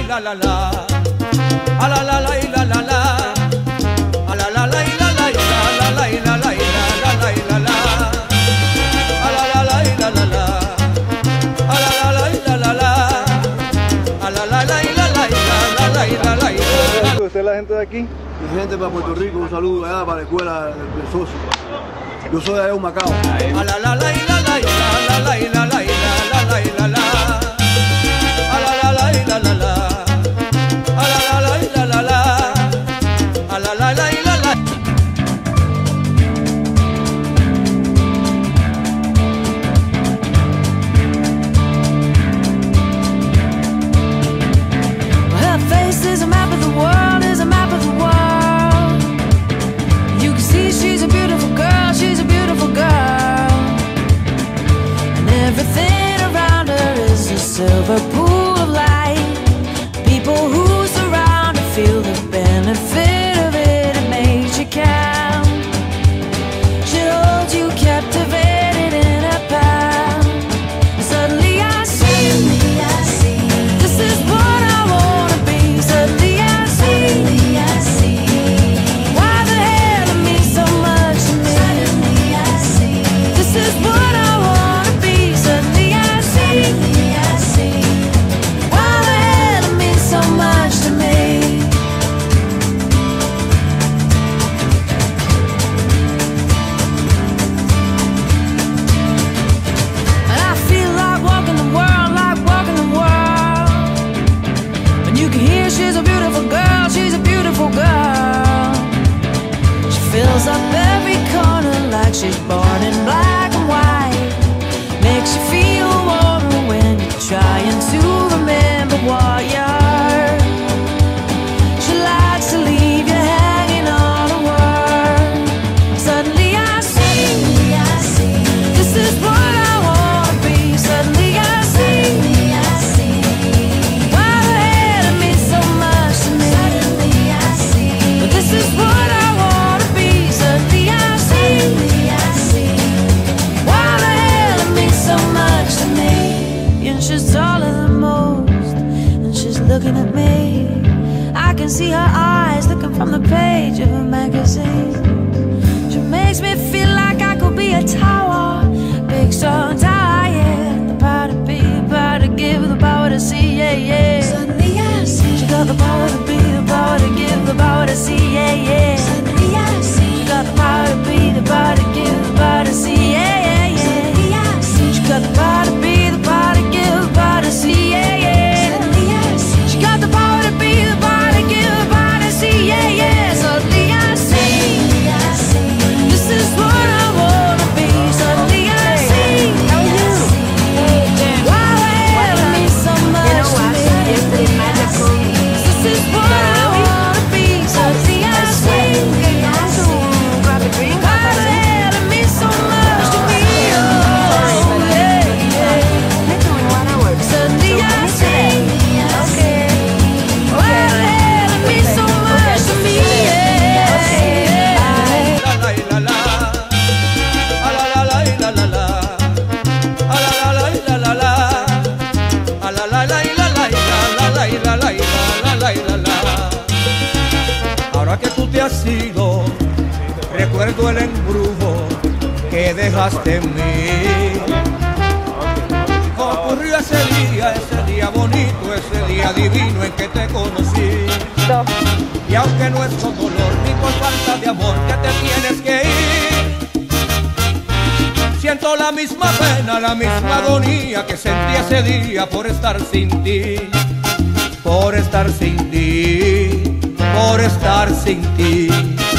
la la la, a la la la la la la, a la la la la la la la la la la la la, a la la la la la la, a la la la la la la, a la la la la la la. ¿Usted es la gente de aquí? Mi gente para Puerto Rico, un saludo allá para la escuela del socio. Yo soy de allá de Macao. A la la la la la la la la la la la la, a la la la la la la, a la la la la la la, a la la la la la. Her face is a map of the world, is a map of the world. You can see she's a beautiful girl, she's a beautiful girl. And everything around her is a silver pool of light. People who surround her feel the benefit of it, it makes you count. She holds you captivated in her palm. And suddenly I see, this is what I wanna be. Suddenly I see, why the hell it means so much to me. Suddenly I see, this is what I wanna be. Suddenly I see, why the hell it means so much to me. And I feel like walking the world, like walking the world. And you can hear she's a beautiful girl, she's a beautiful girl. She fills up every corner like she's born in black and white. Makes you feel warmer when you're trying to remember what you're. She likes to leave you hanging on a word. Suddenly I see, this is what I wanna be. Suddenly I see, why the hell it means so much to me. Suddenly I see, but this is what I wanna be. Suddenly I see, why the hell it means so much to me. And she's taller than most, and she's looking at me. I can see her eyes looking from the page of a magazine. She makes me feel like I could be a tower, big strong tower, yeah. The power to be, the power to give, the power to see, yeah, yeah. Suddenly I see, she got the power to be, the power to give, the power to see, yeah, yeah. Suddenly I see, she got the power to be, the power to give, the power to see, yeah, yeah, yeah. Suddenly I see, she got the power to be, the power to give, the power to see, yeah, yeah. Suddenly I see, she got the power to be, the power to give, the power to see, yeah, yeah. Suddenly I see, this is what I wanna be. Suddenly I see, why the hell it means so much to me. This is what I wanna be. Suddenly I see, why the hell it means so much to me. Oh, yeah, yeah. Suddenly I see, why the hell it means so much to me. Ahora que tú te has ido, recuerdo el embrujo que dejaste en mí. Ocurrió ese día bonito, ese día divino en que te conocí. Y aunque no es con dolor ni por falta de amor que te tienes que ir, siento la misma pena, la misma agonía que sentí ese día por estar sin ti, por estar sin ti, por estar sin ti.